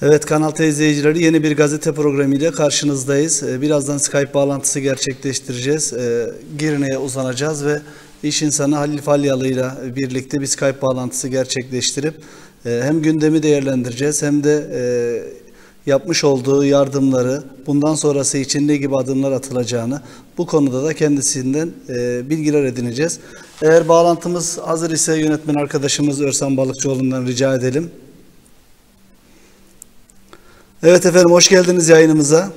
Evet, Kanal T izleyicileri, yeni bir gazete programıyla karşınızdayız. Birazdan Skype bağlantısı gerçekleştireceğiz. Girne'ye uzanacağız ve iş insanı Halil Falyalı ile birlikte bir Skype bağlantısı gerçekleştirip hem gündemi değerlendireceğiz hem de yapmış olduğu yardımları, bundan sonrası için ne gibi adımlar atılacağını, bu konuda da kendisinden bilgiler edineceğiz. Eğer bağlantımız hazır ise yönetmen arkadaşımız Örsan Balıkçıoğlu'ndan rica edelim. Evet efendim, hoş geldiniz yayınımıza.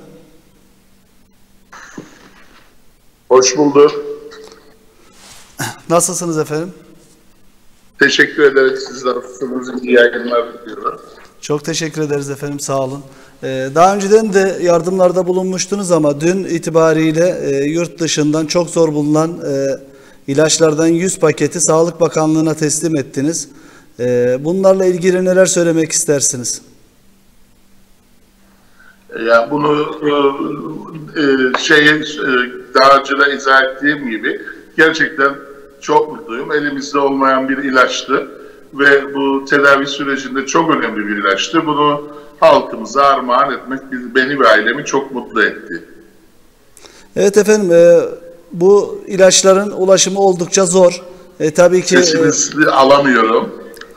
Hoş bulduk. Nasılsınız efendim? Teşekkür ederim. Siz nasılsınız? İyi yayınlar diliyorum. Çok teşekkür ederiz efendim, sağ olun. Daha önceden de yardımlarda bulunmuştunuz ama dün itibariyle yurt dışından çok zor bulunan ilaçlardan 100 paketi Sağlık Bakanlığı'na teslim ettiniz. Bunlarla ilgili neler söylemek istersiniz? Yani bunu daha önce de izah ettiğim gibi gerçekten çok mutluyum. Elimizde olmayan bir ilaçtı ve bu tedavi sürecinde çok önemli bir ilaçtı. Bunu halkımıza armağan etmek beni ve ailemi çok mutlu etti. Evet efendim, bu ilaçların ulaşımı oldukça zor. Tabii ki... Sesinizi alamıyorum.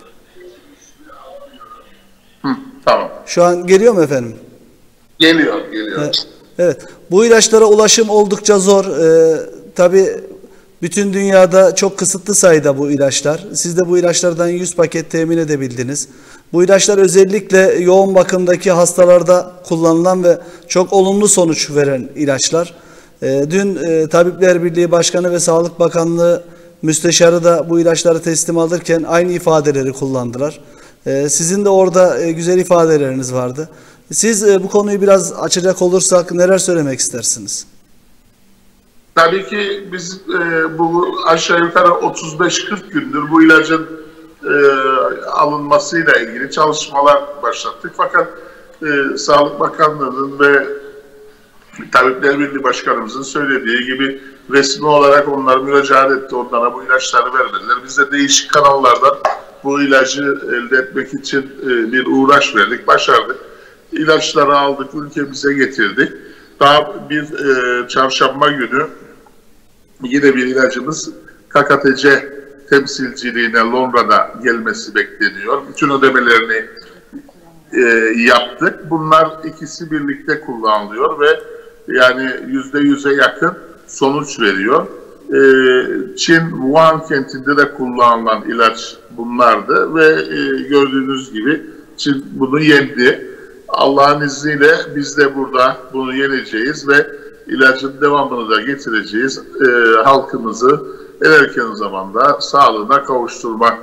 Tamam. Şu an geliyor mu efendim? Geliyor. Evet, bu ilaçlara ulaşım oldukça zor. Tabii bütün dünyada çok kısıtlı sayıda bu ilaçlar. Siz de bu ilaçlardan 100 paket temin edebildiniz. Bu ilaçlar özellikle yoğun bakımdaki hastalarda kullanılan ve çok olumlu sonuç veren ilaçlar. Dün Tabipler Birliği Başkanı ve Sağlık Bakanlığı Müsteşarı da bu ilaçları teslim alırken aynı ifadeleri kullandılar. Sizin de orada güzel ifadeleriniz vardı. Siz bu konuyu biraz açacak olursak neler söylemek istersiniz? Tabii ki biz bu aşağı yukarı 35-40 gündür bu ilacın alınmasıyla ilgili çalışmalar başlattık. Fakat Sağlık Bakanlığı'nın ve Tabipler Birliği Başkanımızın söylediği gibi resmi olarak onlar müracaat etti, onlara bu ilaçları vermediler. Biz de değişik kanallardan bu ilacı elde etmek için bir uğraş verdik, başardık. İlaçları aldık, ülkemize getirdik. Daha bir çarşamba günü yine bir ilacımız KKTC temsilciliğine Londra'da gelmesi bekleniyor. Bütün ödemelerini yaptık. Bunlar ikisi birlikte kullanılıyor ve yani %100'e yakın sonuç veriyor. Çin Wuhan kentinde de kullanılan ilaç bunlardı ve gördüğünüz gibi Çin bunu yendi. Allah'ın izniyle biz de burada bunu yeneceğiz ve ilacın devamını da getireceğiz. Halkımızı en erken zamanda sağlığına kavuşturmak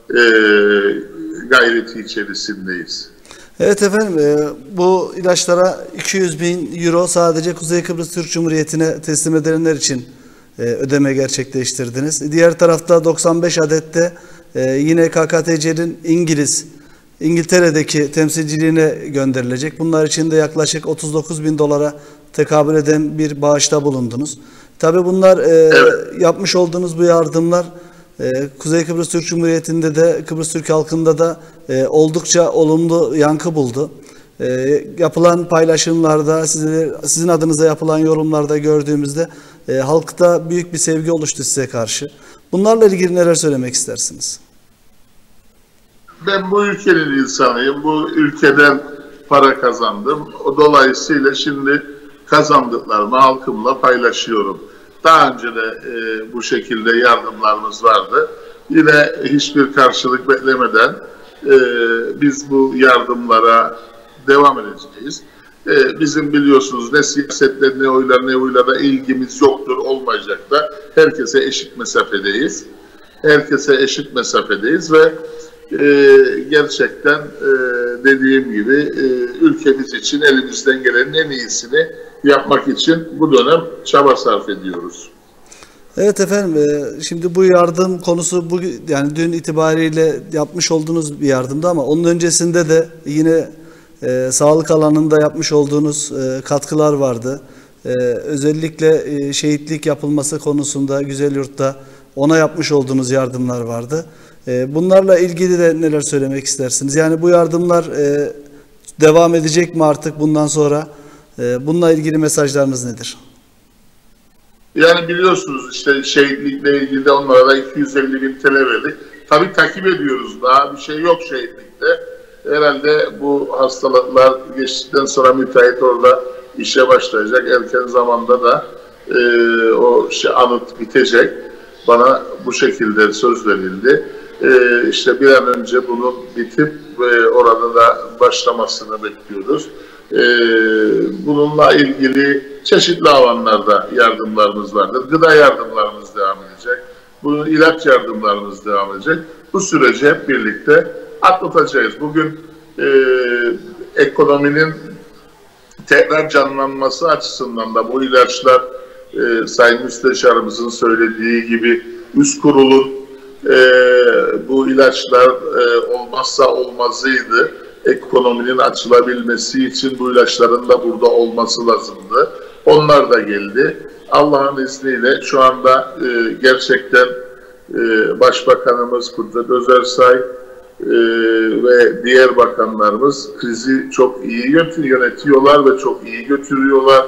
gayreti içerisindeyiz. Evet efendim, bu ilaçlara 200.000 euro sadece Kuzey Kıbrıs Türk Cumhuriyeti'ne teslim edilenler için ödeme gerçekleştirdiniz. Diğer tarafta 95 adette yine KKTC'nin İngiltere'deki temsilciliğine gönderilecek. Bunlar için de yaklaşık 39.000 dolara tekabül eden bir bağışta bulundunuz. Tabii bunlar evet, yapmış olduğunuz bu yardımlar Kuzey Kıbrıs Türk Cumhuriyeti'nde de Kıbrıs Türk halkında da oldukça olumlu yankı buldu. Yapılan paylaşımlarda, sizin adınıza yapılan yorumlarda gördüğümüzde halkta büyük bir sevgi oluştu size karşı. Bunlarla ilgili neler söylemek istersiniz? Ben bu ülkenin insanıyım. Bu ülkeden para kazandım. Dolayısıyla şimdi kazandıklarımı halkımla paylaşıyorum. Daha önce de bu şekilde yardımlarımız vardı. Yine hiçbir karşılık beklemeden biz bu yardımlara devam edeceğiz. Bizim biliyorsunuz ne siyasetle ne oyla da ilgimiz yoktur, olmayacak da. Herkese eşit mesafedeyiz. Ve gerçekten dediğim gibi ülkemiz için elimizden gelenin en iyisini yapmak için bu dönem çaba sarf ediyoruz. Evet efendim, şimdi bu yardım konusu yani dün itibariyle yapmış olduğunuz bir yardımdı ama onun öncesinde de yine sağlık alanında yapmış olduğunuz katkılar vardı. Özellikle şehitlik yapılması konusunda Güzelyurt'ta ona yapmış olduğunuz yardımlar vardı. Bunlarla ilgili de neler söylemek istersiniz? Yani bu yardımlar devam edecek mi artık bundan sonra? Bununla ilgili mesajlarınız nedir? Yani biliyorsunuz işte şehitlikle ilgili de onlara da 250.000 TL verdik. Tabii takip ediyoruz, daha bir şey yok şehitlikte. Herhalde bu hastalıklar geçtikten sonra müteahhit orada işe başlayacak. Erken zamanda da o anıt bitecek. Bana bu şekilde söz verildi. İşte bir an önce bunun bitip orada da başlamasını bekliyoruz. Bununla ilgili çeşitli alanlarda yardımlarımız vardır. Gıda yardımlarımız devam edecek. Bu ilaç yardımlarımız devam edecek. Bu süreci hep birlikte atlatacağız. Bugün ekonominin tekrar canlanması açısından da bu ilaçlar Sayın Müsteşarımızın söylediği gibi üst kurulun bu ilaçlar olmazsa olmazıydı. Ekonominin açılabilmesi için bu ilaçların da burada olması lazımdı. Onlar da geldi. Allah'ın izniyle şu anda gerçekten Başbakanımız Kudret Özersay ve diğer bakanlarımız krizi çok iyi yönetiyorlar ve çok iyi götürüyorlar.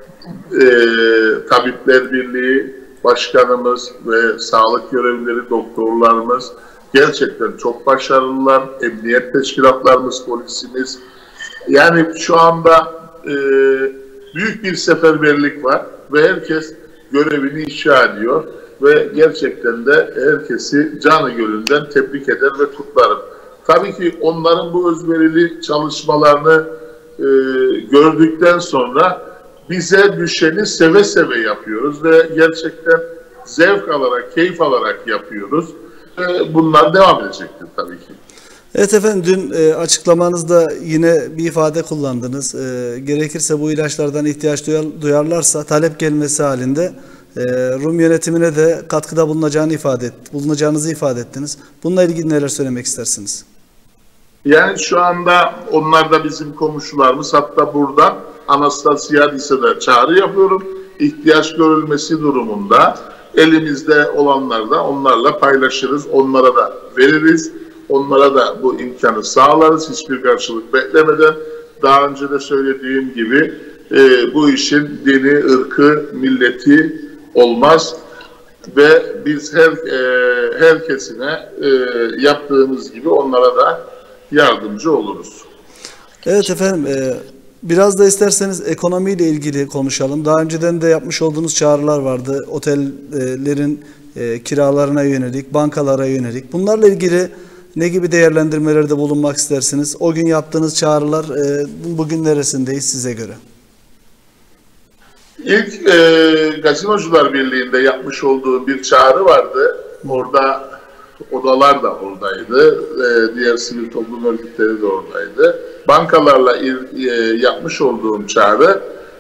Tabipler Birliği Başkanımız ve sağlık görevlileri, doktorlarımız gerçekten çok başarılılar. Emniyet teşkilatlarımız, polisimiz. Yani şu anda büyük bir seferberlik var ve herkes görevini icra ediyor ve gerçekten de herkesi canı gönülden tebrik eder ve kutlarım. Tabii ki onların bu özverili çalışmalarını gördükten sonra bize düşeni seve seve yapıyoruz ve gerçekten zevk alarak, keyif alarak yapıyoruz. Bunlar devam edecektir tabii ki. Evet efendim, dün açıklamanızda yine bir ifade kullandınız. Gerekirse bu ilaçlardan ihtiyaç duyarlarsa talep gelmesi halinde Rum yönetimine de katkıda bulunacağınızı ifade ettiniz. Bununla ilgili neler söylemek istersiniz? Yani şu anda onlar da bizim komşularımız. Hatta buradan Anastasiadis'e de çağrı yapıyorum. İhtiyaç görülmesi durumunda elimizde olanlar da onlarla paylaşırız. Onlara da veririz. Onlara da bu imkanı sağlarız. Hiçbir karşılık beklemeden. Daha önce de söylediğim gibi bu işin dini, ırkı, milleti olmaz. Ve biz herkesine yaptığımız gibi onlara da yardımcı oluruz. Evet efendim, biraz da isterseniz ekonomiyle ilgili konuşalım. Daha önceden de yapmış olduğunuz çağrılar vardı. Otellerin kiralarına yönelik, bankalara yönelik. Bunlarla ilgili ne gibi değerlendirmelerde bulunmak istersiniz? O gün yaptığınız çağrılar bugün neresindeyiz size göre? İlk Gazinocular Birliği'nde yapmış olduğum bir çağrı vardı. Orada odalar da oradaydı. Diğer sivil toplum örgütleri de oradaydı. Bankalarla yapmış olduğum çağrı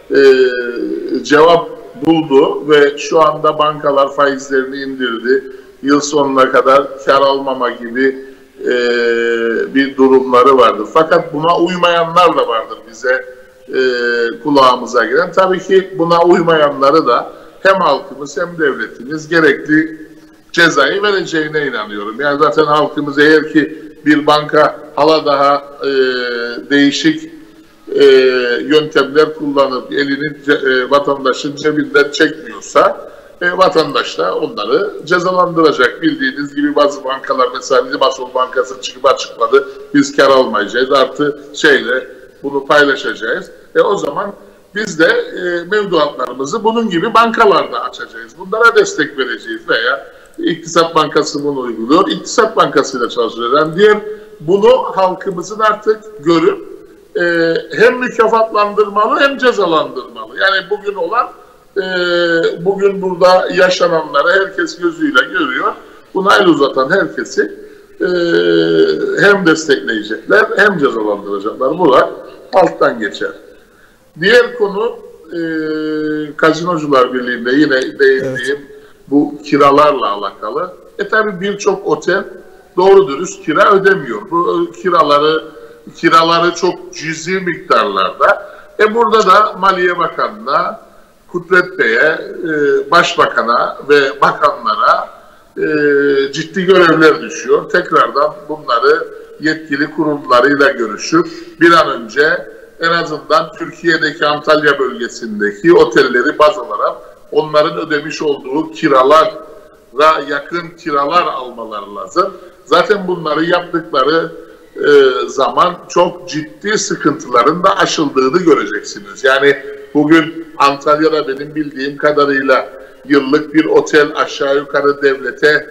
cevap buldu ve şu anda bankalar faizlerini indirdi. Yıl sonuna kadar kar almama gibi bir durumları vardır. Fakat buna uymayanlar da vardır bize kulağımıza gelen. Tabii ki buna uymayanları da hem halkımız hem devletimiz gerekli cezayı vereceğine inanıyorum. Yani zaten halkımız eğer ki bir banka hala daha değişik yöntemler kullanıp elini vatandaşın cebinden çekmiyorsa vatandaş da onları cezalandıracak. Bildiğiniz gibi bazı bankalar, mesela bizim Asol Bankası çıkıp açıkladı. Biz kar almayacağız. Artı bunu paylaşacağız. O zaman biz de mevduatlarımızı bunun gibi bankalarda açacağız. Bunlara destek vereceğiz veya İktisat Bankası bunu uyguluyor. İktisat Bankası'yla çalışıyoruz. Yani diğer bunu halkımızın artık görüp hem mükafatlandırmalı hem cezalandırmalı. Yani bugün olan bugün burada yaşananları herkes gözüyle görüyor. Buna el uzatan herkesi hem destekleyecekler hem cezalandıracaklar. Bunlar alttan geçer. Diğer konu Gazinocular Birliği'nde yine değindiğim bu kiralarla alakalı. Tabii birçok otel doğru dürüst kira ödemiyor. Bu kiraları çok cüzi miktarlarda. Burada da Maliye Bakanı'na, Kudret Bey'e, Başbakan'a ve bakanlara ciddi görevler düşüyor. Tekrardan bunları yetkili kurumlarıyla görüşüp bir an önce en azından Türkiye'deki Antalya bölgesindeki otelleri baz alarak onların ödemiş olduğu kiralara yakın kiralar almaları lazım. Zaten bunları yaptıkları zaman çok ciddi sıkıntıların da aşıldığını göreceksiniz. Yani bugün Antalya'da benim bildiğim kadarıyla yıllık bir otel aşağı yukarı devlete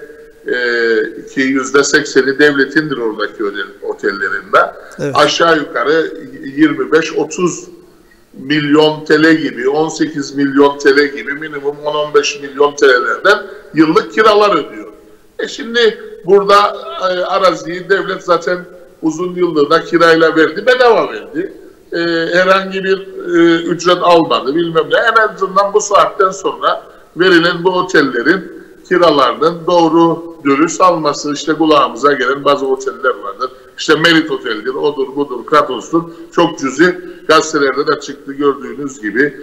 ki %80'i devletindir oradaki otellerinde. Evet. Aşağı yukarı 25-30 milyon TL gibi, 18 milyon TL gibi minimum 10-15 milyon TL'lerden yıllık kiralar ödüyor. Şimdi burada araziyi devlet zaten uzun yıllarda kirayla verdi, bedava verdi. Herhangi bir ücret almadı, bilmem ne. En azından bu saatten sonra verilen bu otellerin kiralarının doğru dürüst alması, işte kulağımıza gelen bazı oteller vardır. İşte Merit Otel'dir, odur budur, Kratos'tur. Çok cüzi gazetelerde de çıktı gördüğünüz gibi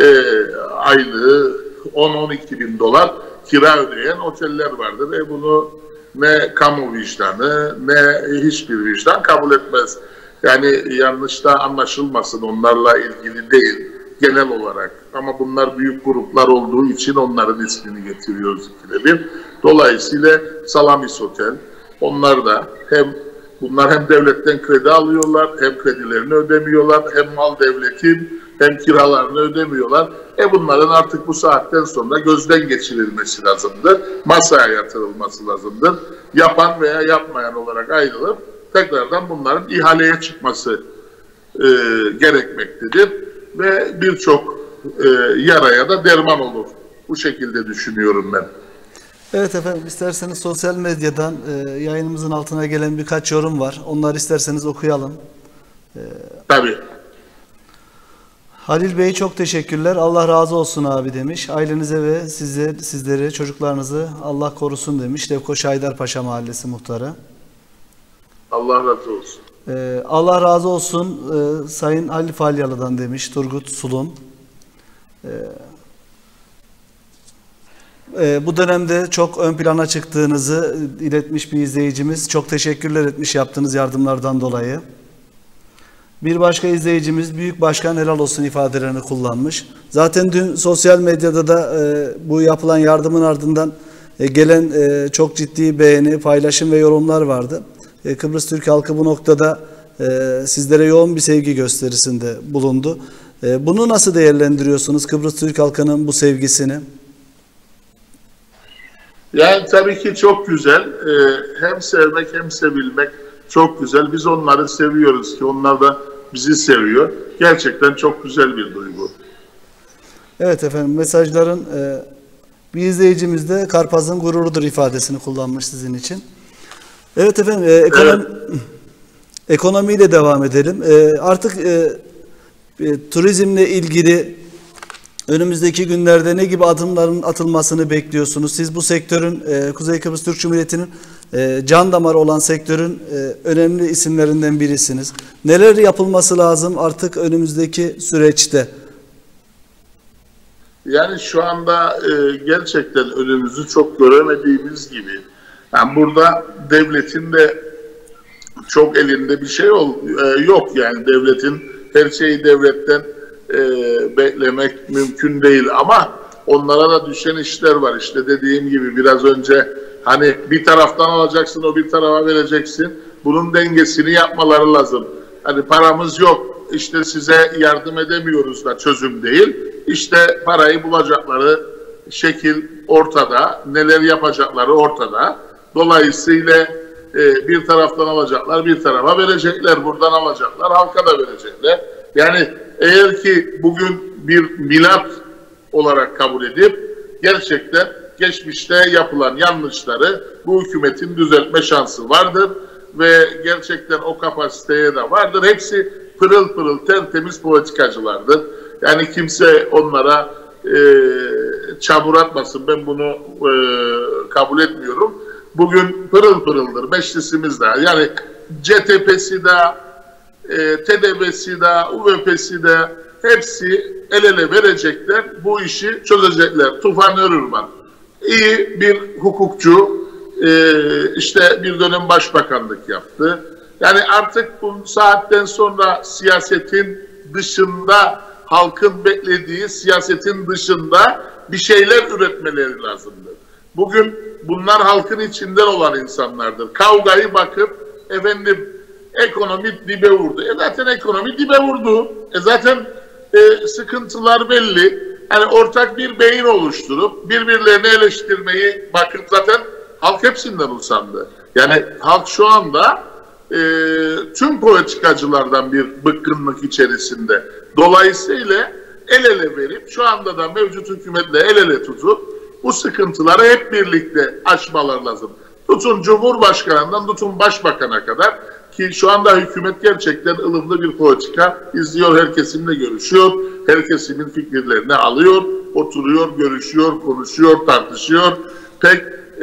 aylığı 10-12 bin dolar kira ödeyen oteller vardır. Bunu ne kamu vicdanı ne hiçbir vicdan kabul etmez. Yani yanlış da anlaşılmasın, onlarla ilgili değil genel olarak. Ama bunlar büyük gruplar olduğu için onların ismini getiriyoruz ikide bir. Dolayısıyla Salamis Otel, onlar da bunlar hem devletten kredi alıyorlar, hem kredilerini ödemiyorlar, hem mal devletin, hem kiralarını ödemiyorlar. Bunların artık bu saatten sonra gözden geçirilmesi lazımdır. Masaya yatırılması lazımdır. Yapan veya yapmayan olarak ayrılıp tekrardan bunların ihaleye çıkması gerekmektedir. Ve birçok yaraya da derman olur. Bu şekilde düşünüyorum ben. Evet efendim, isterseniz sosyal medyadan yayınımızın altına gelen birkaç yorum var. Onları isterseniz okuyalım. Tabii. Halil Bey çok teşekkürler. Allah razı olsun abi demiş. Ailenize ve sizleri, çocuklarınızı Allah korusun demiş. Lefkoşa Haydarpaşa Mahallesi muhtarı. Allah razı olsun. Allah razı olsun Sayın Halil Falyalı'dan demiş Turgut Sulun. Bu dönemde çok ön plana çıktığınızı iletmiş bir izleyicimiz. Çok teşekkürler etmiş yaptığınız yardımlardan dolayı. Bir başka izleyicimiz Büyük Başkan helal olsun ifadelerini kullanmış. Zaten dün sosyal medyada da bu yapılan yardımın ardından gelen çok ciddi beğeni, paylaşım ve yorumlar vardı. Kıbrıs Türk halkı bu noktada sizlere yoğun bir sevgi gösterisinde bulundu. Bunu nasıl değerlendiriyorsunuz, Kıbrıs Türk halkının bu sevgisini? Yani tabii ki çok güzel. Hem sevmek hem sevilmek çok güzel. Biz onları seviyoruz ki onlar da bizi seviyor. Gerçekten çok güzel bir duygu. Evet efendim, mesajların bir izleyicimiz de Karpaz'ın gururudur ifadesini kullanmış sizin için. Evet efendim, ekonomiyle devam edelim. Artık turizmle ilgili önümüzdeki günlerde ne gibi adımların atılmasını bekliyorsunuz? Siz bu sektörün, Kuzey Kıbrıs Türk Cumhuriyeti'nin can damarı olan sektörün önemli isimlerinden birisiniz. Neler yapılması lazım artık önümüzdeki süreçte? Yani şu anda gerçekten önümüzü çok göremediğimiz gibi. Yani burada devletin de çok elinde bir şey yok. Yani devletin her şeyi devletten beklemek mümkün değil. Ama onlara da düşen işler var. İşte dediğim gibi biraz önce hani bir taraftan alacaksın, o bir tarafa vereceksin. Bunun dengesini yapmaları lazım. Hani paramız yok, işte size yardım edemiyoruz da çözüm değil. İşte parayı bulacakları şekil ortada, neler yapacakları ortada. Dolayısıyla bir taraftan alacaklar, bir tarafa verecekler. Buradan alacaklar, halka da verecekler. Yani eğer ki bugün bir milat olarak kabul edip gerçekten geçmişte yapılan yanlışları bu hükümetin düzeltme şansı vardır ve gerçekten o kapasiteye de vardır. Hepsi pırıl pırıl tertemiz politikacılardır. Yani kimse onlara çamur atmasın, ben bunu kabul etmiyorum. Bugün pırıl pırıldır meclisimiz de. Yani CTP'si de, TDB'si de, UVP'si de hepsi el ele verecekler, bu işi çözecekler. Tufan Örürman iyi bir hukukçu, işte bir dönem başbakanlık yaptı. Yani artık bu saatten sonra siyasetin dışında, halkın beklediği siyasetin dışında bir şeyler üretmeleri lazımdır. Bugün bunlar halkın içinden olan insanlardır. Kavgayı bakıp efendim ekonomi dibe vurdu. Zaten ekonomi dibe vurdu. Zaten sıkıntılar belli. Yani ortak bir beyin oluşturup birbirlerini eleştirmeyi bakın zaten halk hepsinden usandı. Yani halk şu anda tüm politikacılardan bir bıkkınlık içerisinde. Dolayısıyla el ele verip şu anda da mevcut hükümetle el ele tutup bu sıkıntıları hep birlikte aşmalar lazım. Tutun Cumhurbaşkanı'ndan tutun Başbakan'a kadar ki şu anda hükümet gerçekten ılımlı bir politika izliyor, her kesimle görüşüyor, her kesimin fikirlerini alıyor, oturuyor, görüşüyor, konuşuyor, tartışıyor. Pek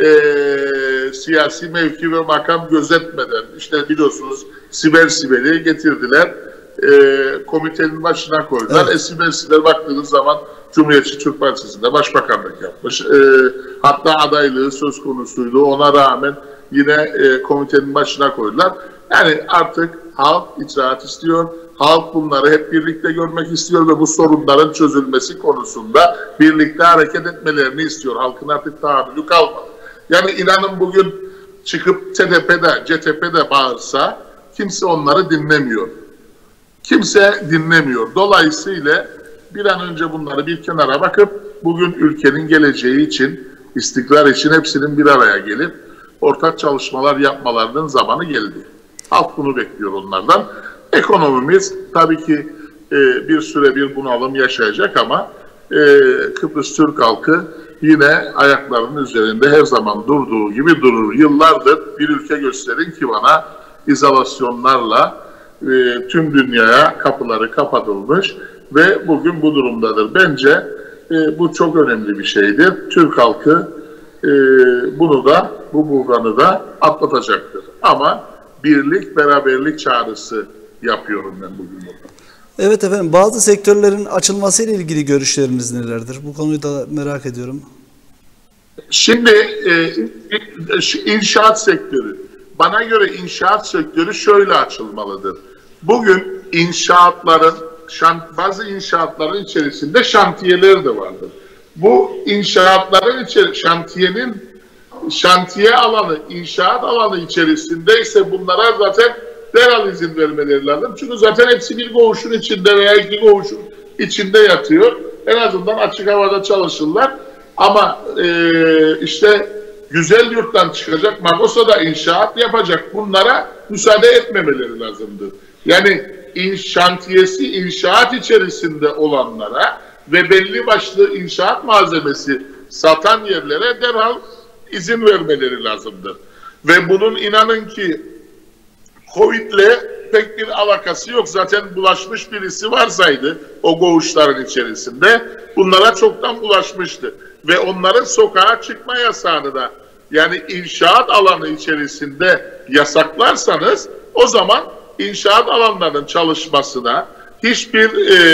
siyasi mevki ve makam gözetmeden, işte biliyorsunuz Sibel'i getirdiler, komitenin başına koydular. Evet. Sibel baktığınız zaman Cumhuriyetçi Türk Partisi'nde başbakanlık yapmış. Hatta adaylığı söz konusuydu. Ona rağmen yine komitenin başına koydular. Yani artık halk icraat istiyor. Halk bunları hep birlikte görmek istiyor ve bu sorunların çözülmesi konusunda birlikte hareket etmelerini istiyor. Halkın artık tahammülü kalmadı. Yani inanın bugün çıkıp CTP'de bağırsa kimse onları dinlemiyor. Kimse dinlemiyor. Dolayısıyla bir an önce bunları bir kenara bakıp bugün ülkenin geleceği için, istikrar için hepsinin bir araya gelip ortak çalışmalar yapmalarının zamanı geldi. Halk bunu bekliyor onlardan. Ekonomimiz tabii ki bir süre bir bunalım yaşayacak ama Kıbrıs Türk halkı yine ayaklarının üzerinde her zaman durduğu gibi durur. Yıllardır bir ülke gösterin ki bana izolasyonlarla tüm dünyaya kapıları kapatılmış ve bugün bu durumdadır. Bence bu çok önemli bir şeydir. Türk halkı bunu da, bu buhranı da atlatacaktır. Ama birlik, beraberlik çağrısı yapıyorum ben bugün burada. Evet efendim, bazı sektörlerin açılması ile ilgili görüşleriniz nelerdir? Bu konuyu da merak ediyorum. Şimdi inşaat sektörü. Bana göre inşaat sektörü şöyle açılmalıdır. Bugün bazı inşaatların içerisinde şantiyeler de vardır. Bu inşaatların şantiye alanı, inşaat alanı içerisinde ise bunlara zaten derhal izin vermeleri lazım. Çünkü zaten hepsi bir koğuşun içinde veya iki koğuşun içinde yatıyor. En azından açık havada çalışırlar. Ama işte güzel yurttan çıkacak, Magosa'da inşaat yapacak. Bunlara müsaade etmemeleri lazımdır. Yani şantiyesi inşaat içerisinde olanlara ve belli başlı inşaat malzemesi satan yerlere derhal izin vermeleri lazımdır. Ve bunun inanın ki Covid'le pek bir alakası yok. Zaten bulaşmış birisi varsaydı o koğuşların içerisinde bunlara çoktan bulaşmıştı. Ve onların sokağa çıkma yasağını da yani inşaat alanı içerisinde yasaklarsanız o zaman inşaat alanlarının çalışmasına hiçbir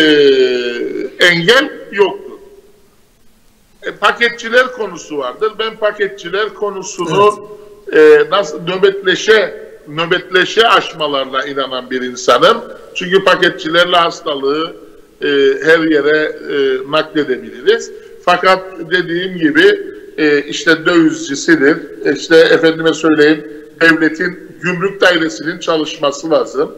engel yoktur. Paketçiler konusu vardır. Ben paketçiler konusunu nasıl nöbetleşe aşmalarına inanan bir insanım. Çünkü paketçilerle hastalığı her yere nakledebiliriz. Fakat dediğim gibi işte dövizcisidir, işte efendime söyleyeyim devletin gümrük dairesinin çalışması lazım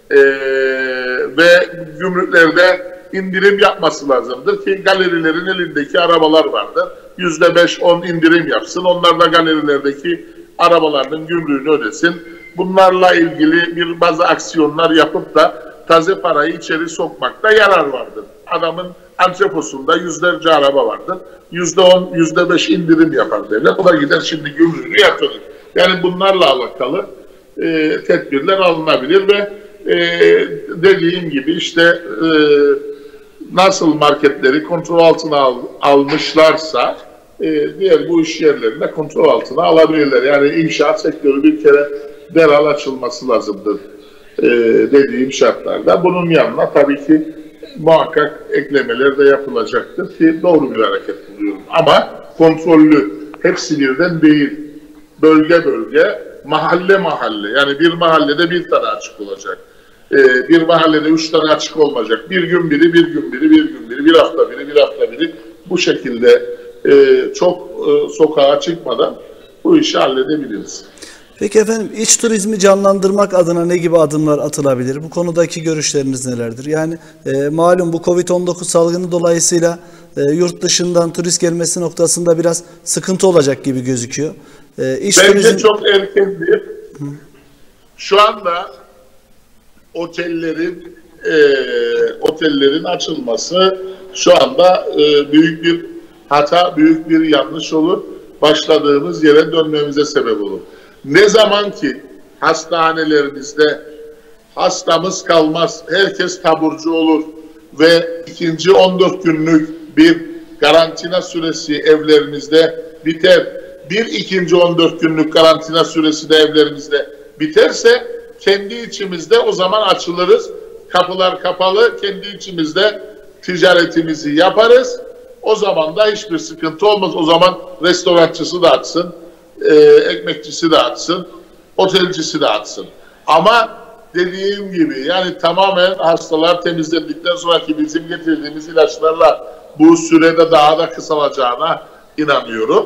ve gümrüklerde indirim yapması lazımdır ki galerilerin elindeki arabalar vardır. %5-10 indirim yapsın, onlar da galerilerdeki arabaların gümrüğünü ödesin. Bunlarla ilgili bazı aksiyonlar yapıp da taze parayı içeri sokmakta yarar vardır. Adamın antreposunda yüzlerce araba vardır. %10, %5 indirim yapar devlet. O da gider şimdi gümrüğünü yatırır. Yani bunlarla alakalı tedbirler alınabilir ve dediğim gibi işte nasıl marketleri kontrol altına almışlarsa diğer bu iş yerlerinde kontrol altına alabilirler. Yani inşaat sektörü bir kere derhal açılması lazımdır dediğim şartlarda. Bunun yanına tabii ki muhakkak eklemeler de yapılacaktır ki doğru bir hareket buluyorum. Ama kontrollü, hepsi birden değil, bölge bölge mahalle mahalle, yani bir mahallede bir tane açık olacak. Bir mahallede 3 tane açık olmayacak. Bir gün biri, bir gün biri, bir gün biri, bir hafta biri, bir hafta biri. Bu şekilde çok sokağa çıkmadan bu işi halledebiliriz. Peki efendim, iç turizmi canlandırmak adına ne gibi adımlar atılabilir? Bu konudaki görüşleriniz nelerdir? Yani malum bu Covid-19 salgını dolayısıyla yurt dışından turist gelmesi noktasında biraz sıkıntı olacak gibi gözüküyor. Bence çok erkendir. Şu anda otellerin açılması şu anda büyük bir hata, büyük bir yanlış olur. Başladığımız yere dönmemize sebep olur. Ne zaman ki hastanelerimizde hastamız kalmaz, herkes taburcu olur ve ikinci 14 günlük bir karantina süresi evlerimizde biter, bir ikinci 14 günlük karantina süresi de evlerimizde biterse kendi içimizde o zaman açılırız. Kapılar kapalı, kendi içimizde ticaretimizi yaparız. O zaman da hiçbir sıkıntı olmaz. O zaman restorançısı da açsın, ekmekçisi de açsın, otelcisi de açsın. Ama dediğim gibi yani tamamen hastalar temizlendikten sonraki bizim getirdiğimiz ilaçlarla bu sürede daha da kısalacağına inanıyorum.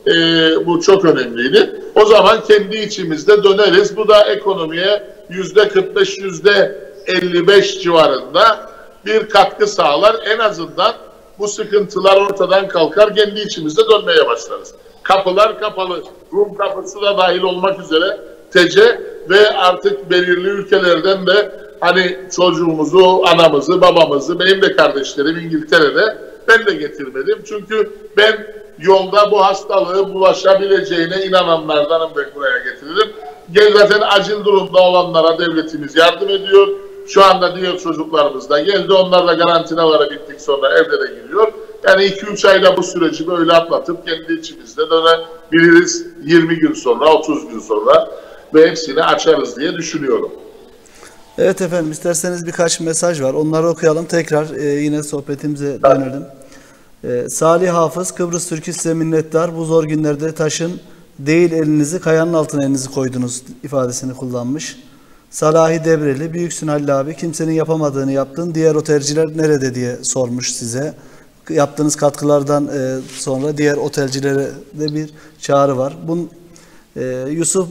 Bu çok önemliydi. O zaman kendi içimizde döneriz. Bu da ekonomiye %45, %55 civarında bir katkı sağlar. En azından bu sıkıntılar ortadan kalkar, kendi içimizde dönmeye başlarız. Kapılar kapalı, Rum kapısı da dahil olmak üzere TC ve artık belirli ülkelerden de hani çocuğumuzu, anamızı, babamızı, benim de kardeşlerim İngiltere'de, ben de getirmedim. Çünkü ben yolda bu hastalığı bulaşabileceğine inananlardanım ve buraya getiririm. Zaten acil durumda olanlara devletimiz yardım ediyor. Şu anda diğer çocuklarımız da geldi. Onlar da karantinalara bittik sonra evlere giriyor. Yani 2-3 ayda bu süreci böyle atlatıp kendi içimizde dönebiliriz 20 gün sonra, 30 gün sonra ve hepsini açarız diye düşünüyorum. Evet efendim, isterseniz birkaç mesaj var. Onları okuyalım. Tekrar yine sohbetimize dönelim. Salih Hafız, Kıbrıs Türk'ü size minnettar. Bu zor günlerde taşın değil elinizi, kayanın altına elinizi koydunuz ifadesini kullanmış. Salahi Debreli, büyüksün Halil abi, kimsenin yapamadığını yaptın, diğer otelciler nerede diye sormuş size. Yaptığınız katkılardan sonra diğer otelcilere de bir çağrı var. Yusuf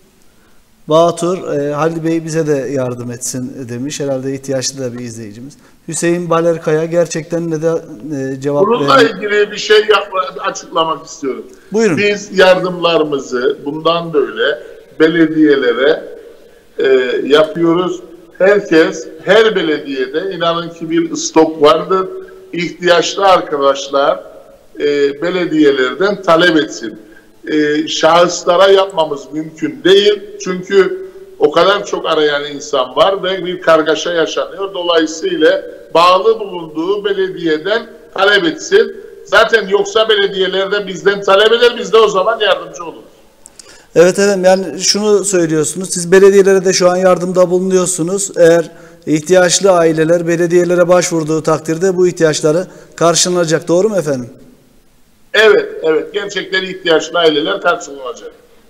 Batur, Halil Bey bize de yardım etsin demiş. Herhalde ihtiyaçlı da bir izleyicimiz. Hüseyin Balerkaya, gerçekten neden cevap vermiyor? Bununla ilgili bir şey açıklamak istiyorum. Buyurun. Biz yardımlarımızı bundan böyle belediyelere yapıyoruz. Herkes, her belediyede inanın ki bir stok vardır. İhtiyaçlı arkadaşlar belediyelerden talep etsin. Şahıslara yapmamız mümkün değil. Çünkü o kadar çok arayan insan var ve bir kargaşa yaşanıyor. Dolayısıyla bağlı bulunduğu belediyeden talep etsin. Zaten yoksa belediyelerden bizden talep eder, biz de o zaman yardımcı oluruz. Evet efendim, yani şunu söylüyorsunuz, siz belediyelere de şu an yardımda bulunuyorsunuz. Eğer ihtiyaçlı aileler belediyelere başvurduğu takdirde bu ihtiyaçları karşılanacak, doğru mu efendim? Evet, evet. Gerçekten ihtiyaçlı aileler karşılanacak.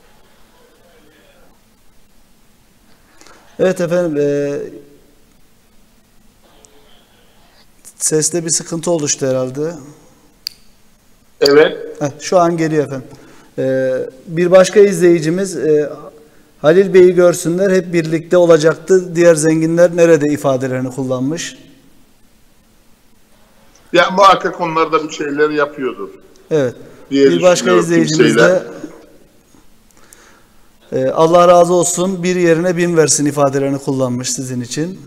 Evet efendim, seste bir sıkıntı oluştu herhalde. Evet. Şu an geliyor efendim. Bir başka izleyicimiz, Halil Bey'i görsünler, hep birlikte olacaktı, diğer zenginler nerede ifadelerini kullanmış. Ya muhakkak onlar da bir şeyler yapıyordur. Evet. Bir başka izleyicimiz de Allah razı olsun, bir yerine bin versin ifadelerini kullanmış sizin için.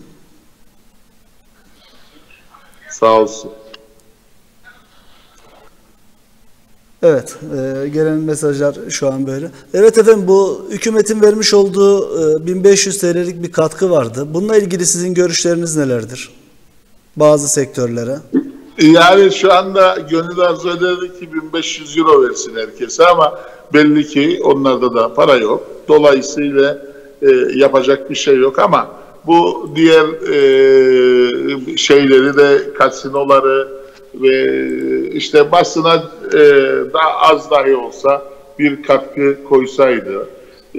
Sağ olsun. Evet, gelen mesajlar şu an böyle. Evet efendim, bu hükümetin vermiş olduğu 1500 TL'lik bir katkı vardı. Bununla ilgili sizin görüşleriniz nelerdir? Bazı sektörlere. Yani şu anda gönül arzu ederdi ki 1500 euro versin herkese ama belli ki onlarda da para yok. Dolayısıyla yapacak bir şey yok ama bu diğer şeyleri de, kasinoları ve işte basına daha az dahi olsa bir katkı koysaydı,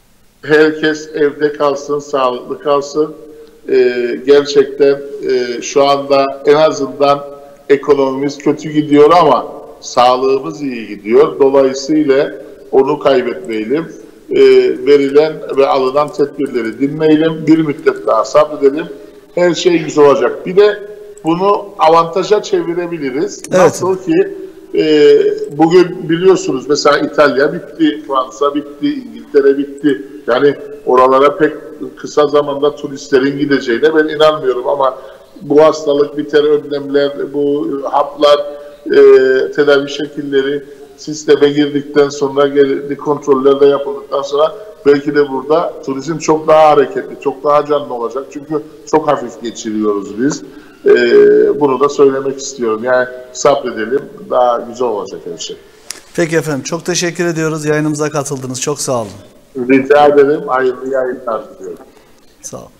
herkes evde kalsın, sağlıklı kalsın. Gerçekten şu anda en azından ekonomimiz kötü gidiyor ama sağlığımız iyi gidiyor. Dolayısıyla onu kaybetmeyelim. Verilen ve alınan tedbirleri dinleyelim. Bir müddet daha sabredelim. Her şey güzel olacak. Bir de bunu avantaja çevirebiliriz. Evet. Nasıl ki bugün biliyorsunuz mesela İtalya bitti, Fransa bitti, İngiltere bitti. Yani oralara pek kısa zamanda turistlerin gideceğine ben inanmıyorum ama bu hastalık biter, önlemler, bu haplar, tedavi şekilleri sisteme girdikten sonra, gerekli kontroller de yapıldıktan sonra belki de burada turizm çok daha hareketli, çok daha canlı olacak. Çünkü çok hafif geçiriyoruz biz. Bunu da söylemek istiyorum. Yani sabredelim, daha güzel olacak her şey. Peki efendim, çok teşekkür ediyoruz. Yayınımıza katıldınız. Çok sağ olun. Rica ederim. Hayırlı yayınlar diliyorum. Sağ olun.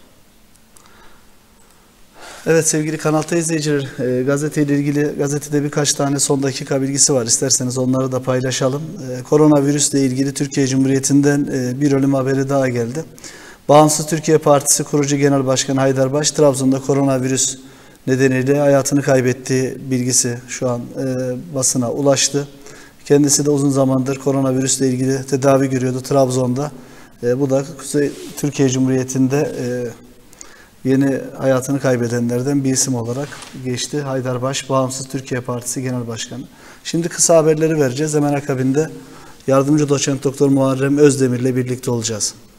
Evet sevgili Kanal T izleyicileri, gazeteyle ilgili gazetede birkaç tane son dakika bilgisi var. İsterseniz onları da paylaşalım. Koronavirüsle ilgili Türkiye Cumhuriyeti'nden bir ölüm haberi daha geldi. Bağımsız Türkiye Partisi Kurucu Genel Başkanı Haydar Baş, Trabzon'da koronavirüs nedeniyle hayatını kaybettiği bilgisi şu an basına ulaştı. Kendisi de uzun zamandır koronavirüsle ilgili tedavi görüyordu Trabzon'da. Bu da Kuzey Türkiye Cumhuriyeti'nde yeni hayatını kaybedenlerden bir isim olarak geçti. Haydar Baş, Bağımsız Türkiye Partisi Genel Başkanı. Şimdi kısa haberleri vereceğiz. Hemen akabinde yardımcı doçent doktor Muharrem Özdemir ile birlikte olacağız.